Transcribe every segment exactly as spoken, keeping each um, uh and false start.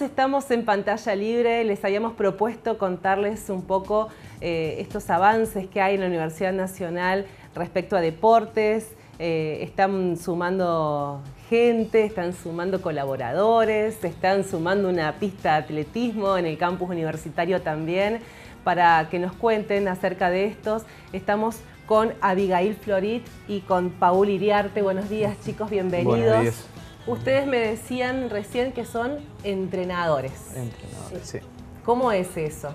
estamos en Pantalla Libre. Les habíamos propuesto contarles un poco eh, estos avances que hay en la Universidad Nacional respecto a deportes. Eh, están sumando gente, están sumando colaboradores, están sumando una pista de atletismo en el campus universitario también. Para que nos cuenten acerca de estos, estamos con Abigail Florit y con Paul Iriarte. Buenos días, chicos, bienvenidos. Buenos días. Ustedes me decían recién que son entrenadores. Entrenadores, sí. ¿Cómo es eso?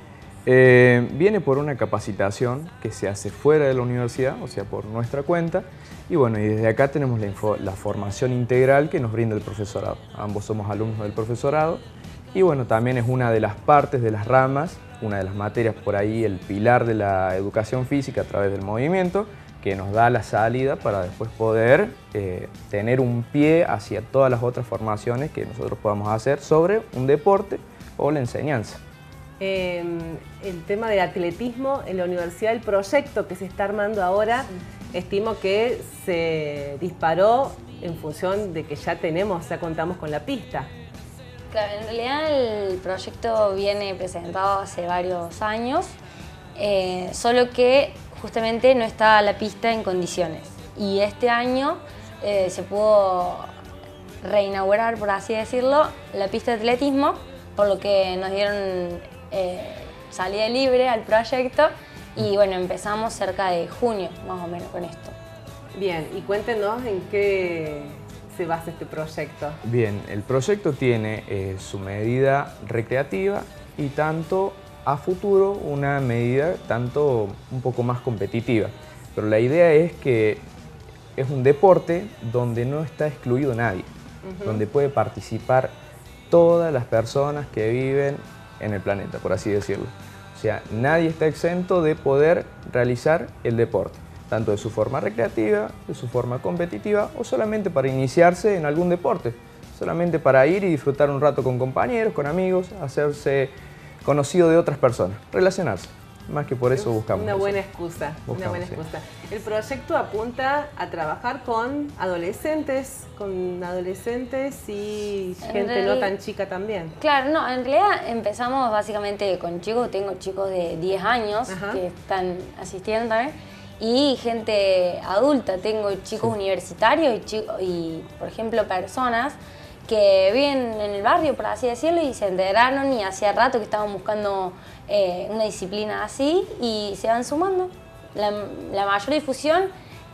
Eh, viene por una capacitación que se hace fuera de la universidad, o sea, por nuestra cuenta. Y bueno, y desde acá tenemos la, info, la formación integral que nos brinda el profesorado. Ambos somos alumnos del profesorado. Y bueno, también es una de las partes de las ramas, una de las materias por ahí, el pilar de la educación física a través del movimiento, que nos da la salida para después poder eh, tener un pie hacia todas las otras formaciones que nosotros podamos hacer sobre un deporte o la enseñanza. Eh, el tema del atletismo en la universidad, el proyecto que se está armando ahora, sí. Estimo que se disparó en función de que ya tenemos, ya contamos con la pista. Claro, en realidad el proyecto viene presentado hace varios años, eh, solo que justamente no está la pista en condiciones. Y este año eh, se pudo reinaugurar, por así decirlo, la pista de atletismo, por lo que nos dieron eh, salida libre al proyecto y bueno, empezamos cerca de junio, más o menos, con esto. Bien, y cuéntenos en qué se basa este proyecto. Bien, el proyecto tiene eh, su medida recreativa y tanto a futuro una medida tanto un poco más competitiva. Pero la idea es que es un deporte donde no está excluido nadie, uh-huh. donde puede participar todas las personas que viven en el planeta, por así decirlo. O sea, nadie está exento de poder realizar el deporte, tanto de su forma recreativa, de su forma competitiva o solamente para iniciarse en algún deporte, solamente para ir y disfrutar un rato con compañeros, con amigos, hacerse conocido de otras personas, relacionarse. Más que por eso buscamos. Una eso. buena excusa, buscamos, una buena excusa. Sí. El proyecto apunta a trabajar con adolescentes, con adolescentes y en gente real... no tan chica también. Claro, no, en realidad empezamos básicamente con chicos, tengo chicos de diez años, ajá, que están asistiendo también, y gente adulta, tengo chicos sí. universitarios y, chicos, y, por ejemplo, personas que viven en el barrio, por así decirlo, y se enteraron y hacía rato que estaban buscando eh, una disciplina así y se van sumando. La, la mayor difusión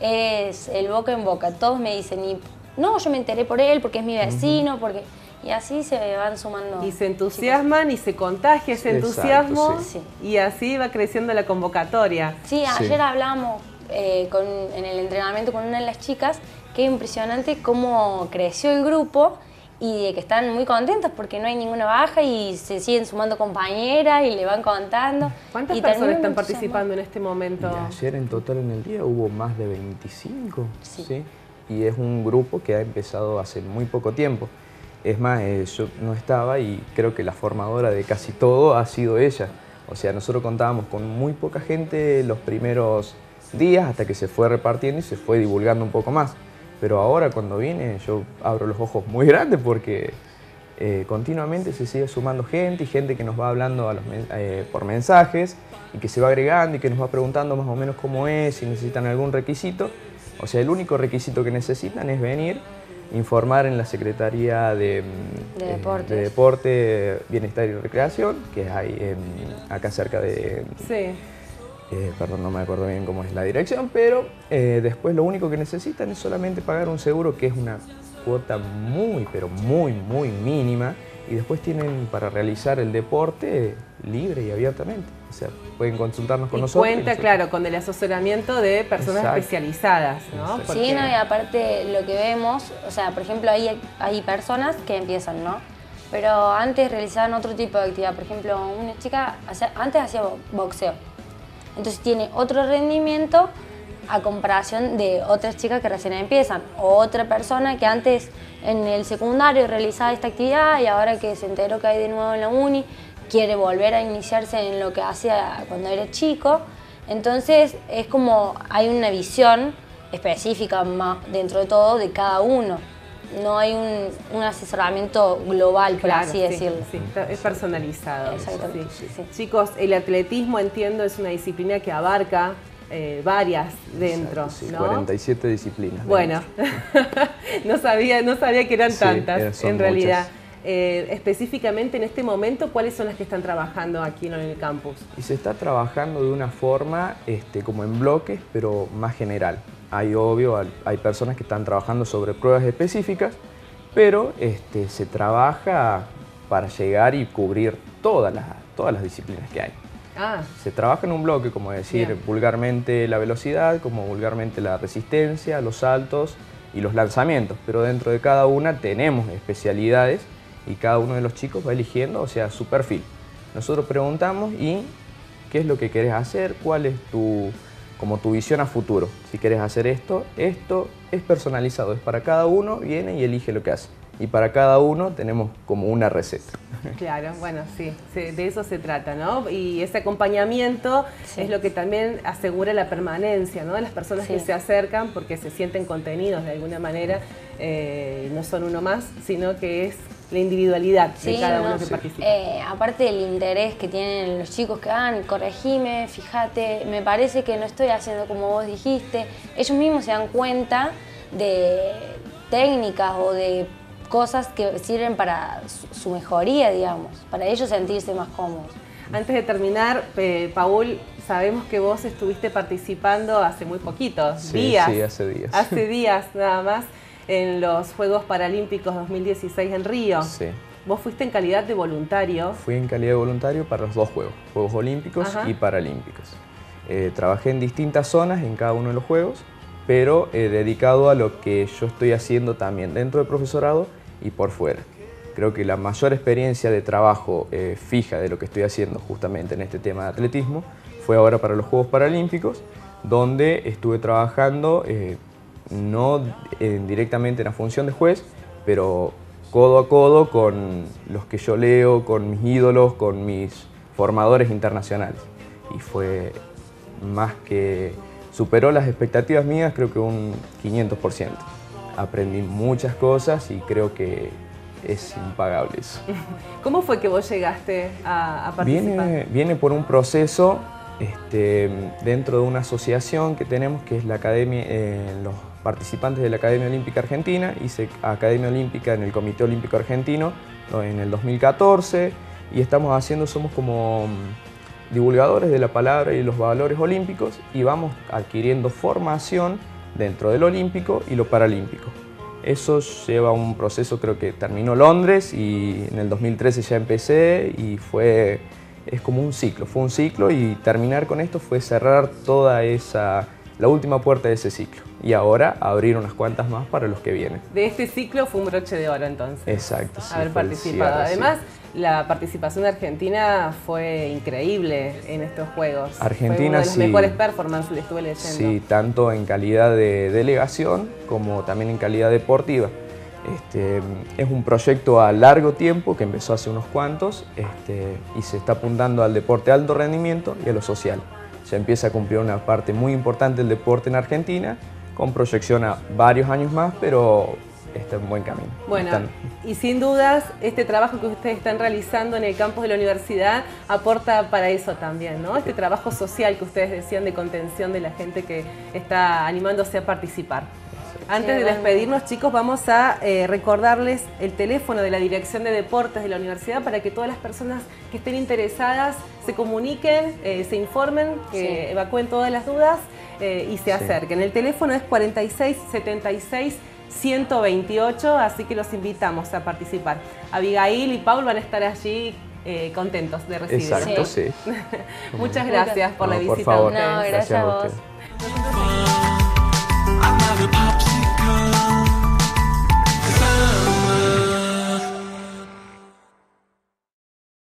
es el boca en boca. Todos me dicen, y, no, yo me enteré por él porque es mi vecino, porque... Y así se van sumando. Y se entusiasman chicos. Y se contagia ese Exacto, entusiasmo sí. y así va creciendo la convocatoria. Sí, ayer sí. hablamos eh, con, en el entrenamiento con una de las chicas, que es impresionante cómo creció el grupo y de que están muy contentos porque no hay ninguna baja y se siguen sumando compañeras y le van contando. ¿Cuántas y personas están participando en este momento? Y ayer en total en el día hubo más de veinticinco, sí. ¿sí? Y es un grupo que ha empezado hace muy poco tiempo. Es más, eh, yo no estaba y creo que la formadora de casi todo ha sido ella. O sea, nosotros contábamos con muy poca gente los primeros días hasta que se fue repartiendo y se fue divulgando un poco más. Pero ahora cuando viene yo abro los ojos muy grandes porque eh, continuamente se sigue sumando gente y gente que nos va hablando a los, eh, por mensajes y que se va agregando y que nos va preguntando más o menos cómo es, si necesitan algún requisito. O sea, el único requisito que necesitan es venir, informar en la Secretaría de, de, eh, de Deporte, Bienestar y Recreación, que hay en, acá cerca de... Sí. Eh, perdón, no me acuerdo bien cómo es la dirección, pero eh, después lo único que necesitan es solamente pagar un seguro que es una cuota muy, pero muy, muy mínima y después tienen para realizar el deporte libre y abiertamente. O sea, pueden consultarnos con y nosotros. Cuenta, y nosotros. Claro, con el asesoramiento de personas Exacto. especializadas, ¿no? Porque... Sí, no, y aparte lo que vemos, o sea, por ejemplo, hay, hay personas que empiezan, ¿no? Pero antes realizaban otro tipo de actividad. Por ejemplo, una chica antes hacía boxeo. Entonces tiene otro rendimiento a comparación de otras chicas que recién empiezan. O otra persona que antes en el secundario realizaba esta actividad y ahora que se enteró que hay de nuevo en la uni, quiere volver a iniciarse en lo que hacía cuando era chico. Entonces es como hay una visión específica más dentro de todo de cada uno. no hay un, un asesoramiento global, por Claro, así sí, decirlo. sí, es personalizado. Exactamente, Sí. sí. Chicos, el atletismo, entiendo, es una disciplina que abarca eh, varias dentro, Exacto, sí, ¿no? cuarenta y siete disciplinas. Bueno, no, sabía, no sabía que eran Sí, tantas, eh, son en realidad. muchas. Eh, específicamente en este momento, ¿cuáles son las que están trabajando aquí en el campus? Y se está trabajando de una forma este, como en bloques, pero más general. Hay, obvio, hay, hay personas que están trabajando sobre pruebas específicas, pero este, se trabaja para llegar y cubrir todas las, todas las disciplinas que hay. Ah, Se trabaja en un bloque, como decir Bien. vulgarmente la velocidad, como vulgarmente la resistencia, los saltos y los lanzamientos, pero dentro de cada una tenemos especialidades y cada uno de los chicos va eligiendo, o sea, su perfil. Nosotros preguntamos y qué es lo que querés hacer, cuál es tu, como tu visión a futuro. Si querés hacer esto, esto es personalizado, es para cada uno, viene y elige lo que hace. Y para cada uno tenemos como una receta. claro, bueno, sí, sí, de eso se trata, ¿no? Y ese acompañamiento Sí. es lo que también asegura la permanencia, ¿no? De las personas Sí. que se acercan porque se sienten contenidos de alguna manera, eh, no son uno más, sino que es la individualidad de Sí, cada no, uno que sí. participa. Eh, aparte del interés que tienen los chicos que van, corregime, fíjate, me parece que no estoy haciendo como vos dijiste, ellos mismos se dan cuenta de técnicas o de cosas que sirven para su, su mejoría, digamos, para ellos sentirse más cómodos. Antes de terminar, eh, Paul, sabemos que vos estuviste participando hace muy poquitos Sí, días. sí, hace días. Hace días nada más en los Juegos Paralímpicos dos mil dieciséis en Río. Sí. Vos fuiste en calidad de voluntario. Fui en calidad de voluntario para los dos Juegos, Juegos Olímpicos Ajá. y Paralímpicos. Eh, trabajé en distintas zonas en cada uno de los Juegos, pero eh, dedicado a lo que yo estoy haciendo también dentro del profesorado y por fuera. Creo que la mayor experiencia de trabajo eh, fija de lo que estoy haciendo justamente en este tema de atletismo fue ahora para los Juegos Paralímpicos, donde estuve trabajando eh, no eh, directamente en la función de juez, pero codo a codo con los que yo leo, con mis ídolos, con mis formadores internacionales. Y fue más que superó las expectativas mías, creo que un quinientos por ciento. Aprendí muchas cosas y creo que es impagable eso. ¿Cómo fue que vos llegaste a, a participar? Viene, viene por un proceso este, dentro de una asociación que tenemos, que es la Academia, eh, los participantes de la Academia Olímpica Argentina. Hice Academia Olímpica en el Comité Olímpico Argentino en el dos mil catorce y estamos haciendo, somos como divulgadores de la palabra y los valores olímpicos y vamos adquiriendo formación dentro del olímpico y lo paralímpico. Eso lleva un proceso, creo que terminó Londres y en el dos mil trece ya empecé y fue, es como un ciclo, fue un ciclo y terminar con esto fue cerrar toda esa, la última puerta de ese ciclo y ahora abrir unas cuantas más para los que vienen. De este ciclo fue un broche de oro entonces. Exacto, sí. Haber fue el participado. cierre, sí. Además, la participación de Argentina fue increíble en estos Juegos. Argentina, fue uno de los sí. mejores performances, le estuve leyendo. Sí, tanto en calidad de delegación como también en calidad deportiva. Este, es un proyecto a largo tiempo que empezó hace unos cuantos este, y se está apuntando al deporte de alto rendimiento y a lo social. Se empieza a cumplir una parte muy importante del deporte en Argentina, con proyección a varios años más, pero está en buen camino. Bueno, Están... y sin dudas, este trabajo que ustedes están realizando en el campus de la universidad aporta para eso también, ¿no? Este trabajo social que ustedes decían de contención de la gente que está animándose a participar. Antes de despedirnos, chicos, vamos a eh, recordarles el teléfono de la Dirección de Deportes de la Universidad para que todas las personas que estén interesadas se comuniquen, eh, se informen, que Sí. evacúen todas las dudas eh, y se Sí. acerquen. El teléfono es cuarenta y seis setenta y seis ciento veintiocho, así que los invitamos a participar. Abigail y Paul van a estar allí eh, contentos de recibirlos. Exacto, sí. Muchas gracias por No, la visita. por favor. a ustedes. No, gracias a vos. ustedes.